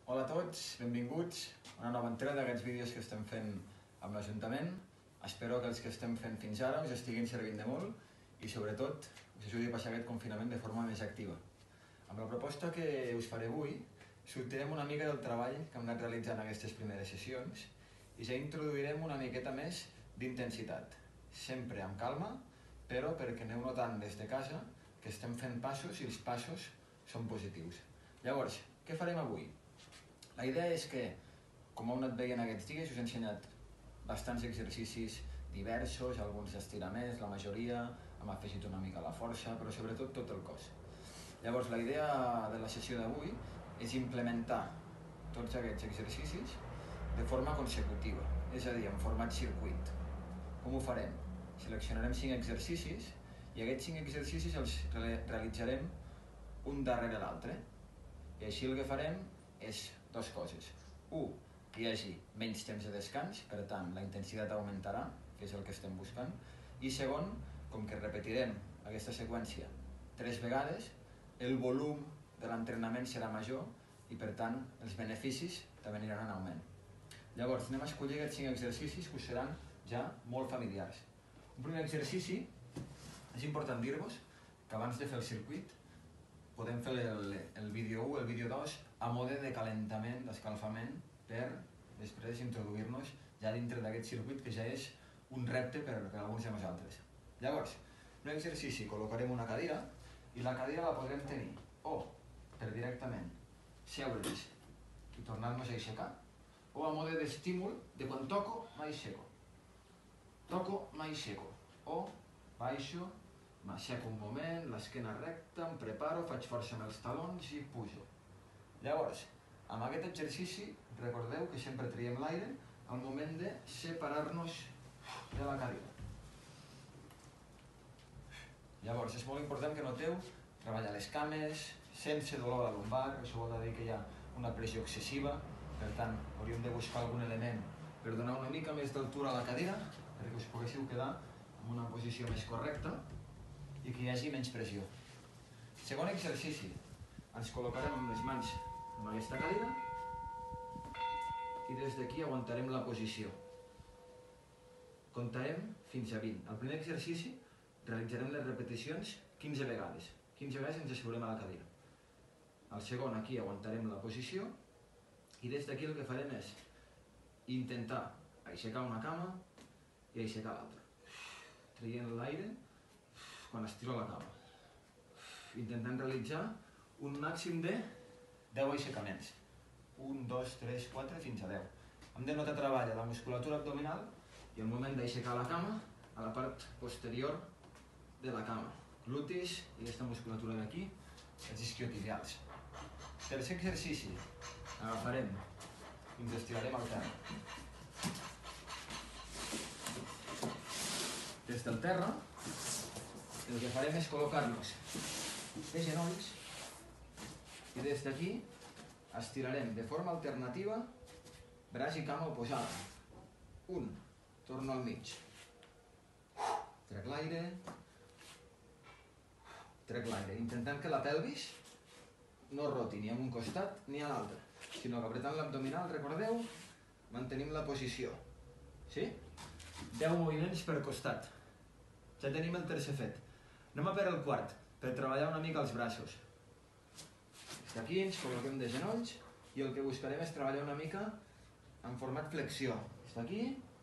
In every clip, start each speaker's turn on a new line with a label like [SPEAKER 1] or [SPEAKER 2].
[SPEAKER 1] Hola a tots, benvinguts a una nova entrega d'aquests vídeos que estem fent amb l'Ajuntament. Espero que els que estem fent fins ara us estiguin servint de molt i sobretot us ajudi a passar aquest confinament de forma més activa. Amb la proposta que us faré avui, sortirem una mica del treball que hem anat realitzant aquestes primeres sessions i ja introduirem una miqueta més d'intensitat, sempre amb calma, però perquè aneu notant des de casa que estem fent passos i els passos són positius. Llavors, què farem avui? La idea és que, com heu anat veient aquests dies, us he ensenyat bastants exercicis diversos, alguns estiraments, la majoria, hem afegit una mica la força, però sobretot tot el cos. Llavors, la idea de la sessió d'avui és implementar tots aquests exercicis de forma consecutiva, és a dir, en format circuit. Com ho farem? Seleccionarem 5 exercicis i aquests 5 exercicis els realitzarem un darrere l'altre. I així el que farem és dues coses. Que hi hagi menys temps de descans, per tant la intensitat augmentarà, que és el que estem buscant. I segon, com que repetirem aquesta seqüència 3 vegades, el volum de l'entrenament serà major i per tant els beneficis també aniran en augment. Llavors anem a escollir aquests 5 exercicis que us seran ja molt familiars. Un primer exercici, és important dir-vos que abans de fer el circuit podem fer el vídeo 1, el vídeo 2 a mode de calentament, d'escalfament, per després introduir-nos ja dintre d'aquest circuit que ja és un repte per a alguns de nosaltres. Llavors, en un exercici col·locarem una cadira i la cadira la podrem tenir o per directament seure'ns i tornar-nos a aixecar o a mode d'estímul de quan toco, m'aixeco. Toco, m'aixeco. O baixo, m'aixeco un moment, l'esquena recta, em preparo, faig força amb els talons i pujo. Llavors, amb aquest exercici, recordeu que sempre traiem l'aire al moment de separar-nos de la cadira. Llavors, és molt important que noteu treballar les cames sense dolor a la lumbar, això vol dir que hi ha una pressió excessiva, per tant, hauríem de buscar algun element per donar una mica més d'altura a la cadira, perquè us poguéssiu quedar en una posició més correcta i que hi hagi menys pressió. Segon exercici, ens col·locarem amb les mans en aquesta cadira i des d'aquí aguantarem la posició. Comptarem fins a 20. Al primer exercici realitzarem les repeticions 15 vegades. 15 vegades ens asseurem a la cadira. Al segon aquí aguantarem la posició i des d'aquí el que farem és intentar aixecar una cama i aixecar l'altra. Traient l'aire quan estiro la cama. Intentant realitzar un màxim de 10 aixecaments. 1, 2, 3, 4, fins a 10. Hem de notar treball a la musculatura abdominal i al moment d'aixecar la cama a la part posterior de la cama. Glutis i aquesta musculatura d'aquí, els isquiotibials. Tercer exercici. Agafarem i ens estirarem al terra. Des del terra, el que farem és col·locar-nos de genolls i des d'aquí estirarem de forma alternativa braç i cama oposada. 1, torno al mig. Trec l'aire, intentant que la pelvis no roti ni a un costat ni a l'altre, sinó que apretant l'abdominal, recordeu, mantenim la posició. Sí? 10 moviments per costat. Ja tenim el tercer fet. Anem a per el quart, per treballar una mica els braços. Des d'aquí ens col·loquem de genolls i el que buscarem és treballar una mica en format flexió. Des d'aquí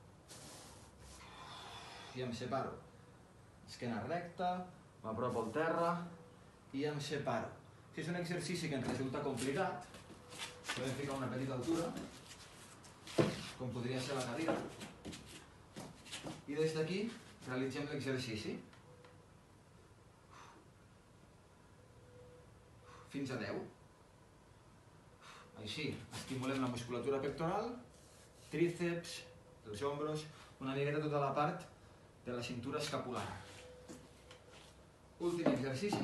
[SPEAKER 1] i em separo. Esquena recta, m'apropo al terra i em separo. Si és un exercici que ens resulta complicat, podem ficar una petita altura, com podria ser la cadira, i des d'aquí realitzem l'exercici fins a 10. Així, estimulem la musculatura pectoral, tríceps, els ombros, una miqueta tota la part de la cintura escapular. Últim exercici.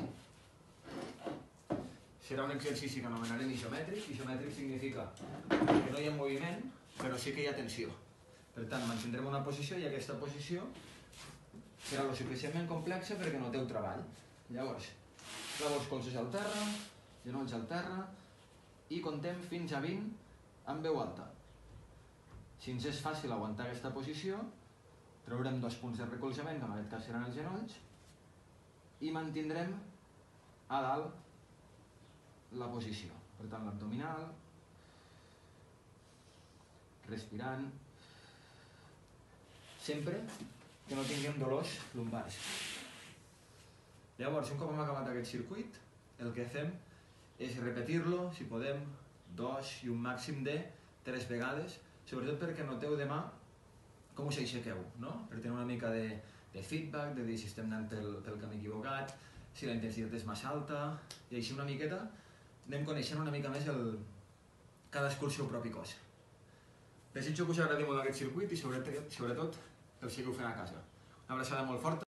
[SPEAKER 1] Serà un exercici que anomenarem isomètric. Isomètric significa que no hi ha moviment, però sí que hi ha tensió. Per tant, mantindrem una posició i aquesta posició serà lo suficientment complexa perquè noteu treball. Llavors, clavo els colzes al terra, genolls al terra i contem fins a 20 en veu alta. Si ens és fàcil aguantar aquesta posició, traurem 2 punts de recolzament, que en aquest cas seran els genolls, i mantindrem a dalt la posició. Per tant, l'abdominal, respirant, sempre que no tinguem dolors lumbars. Llavors, un cop hem acabat aquest circuit, el que fem és repetir-lo, si podem, 2 i un màxim de 3 vegades, sobretot perquè noteu demà com us aixequeu, no? Per tenir una mica de feedback, de dir si estem anant pel camí equivocat, si la intensitat és massa alta, i així una miqueta anem coneixent una mica més cadascú el seu propi cos. Desitjo que us agradi molt aquest circuit i sobretot que el seguiu fent a casa. Una abraçada molt forta.